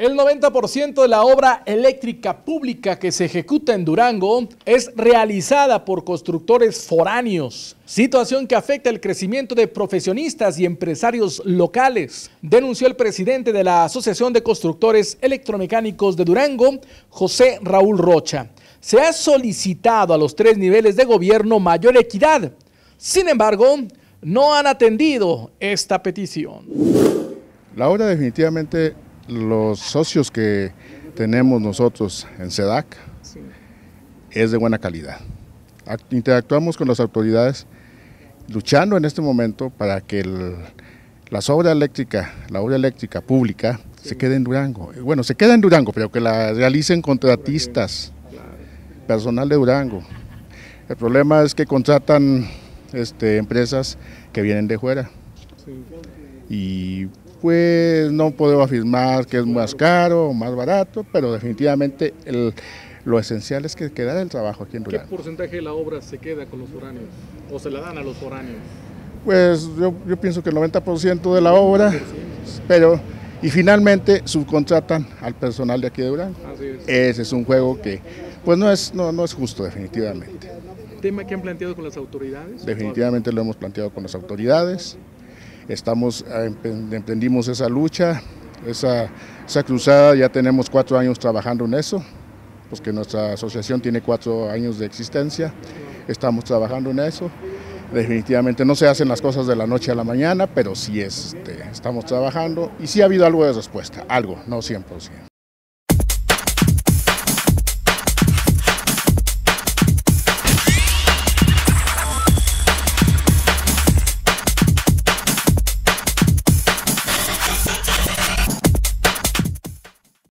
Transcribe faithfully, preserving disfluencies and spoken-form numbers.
El noventa por ciento de la obra eléctrica pública que se ejecuta en Durango es realizada por constructores foráneos, situación que afecta el crecimiento de profesionistas y empresarios locales, denunció el presidente de la Asociación de Constructores Electromecánicos de Durango, José Raúl Rocha. Se ha solicitado a los tres niveles de gobierno mayor equidad, sin embargo, no han atendido esta petición. La obra definitivamente, los socios que tenemos nosotros en SEDAC sí. es de buena calidad. Interactuamos con las autoridades luchando en este momento para que el, las obras eléctricas, la obra eléctrica pública sí. se quede en Durango. Bueno, se queda en Durango, pero que la realicen contratistas, personal de Durango. El problema es que contratan este, empresas que vienen de fuera. Sí. Y pues no puedo afirmar que es más caro o más barato, pero definitivamente el, lo esencial es que quede el trabajo aquí en Durango. ¿Qué porcentaje de la obra se queda con los foráneos o se la dan a los foráneos? Pues yo, yo pienso que el noventa por ciento de la obra, pero y finalmente subcontratan al personal de aquí de Durango. Así es. Ese es un juego que pues no es, no, no es justo definitivamente. ¿Tema que han planteado con las autoridades? Definitivamente lo hemos planteado con las autoridades. Estamos, emprendimos esa lucha, esa, esa cruzada, ya tenemos cuatro años trabajando en eso, pues que nuestra asociación tiene cuatro años de existencia, estamos trabajando en eso. Definitivamente no se hacen las cosas de la noche a la mañana, pero sí este, estamos trabajando y sí ha habido algo de respuesta, algo, no cien por ciento.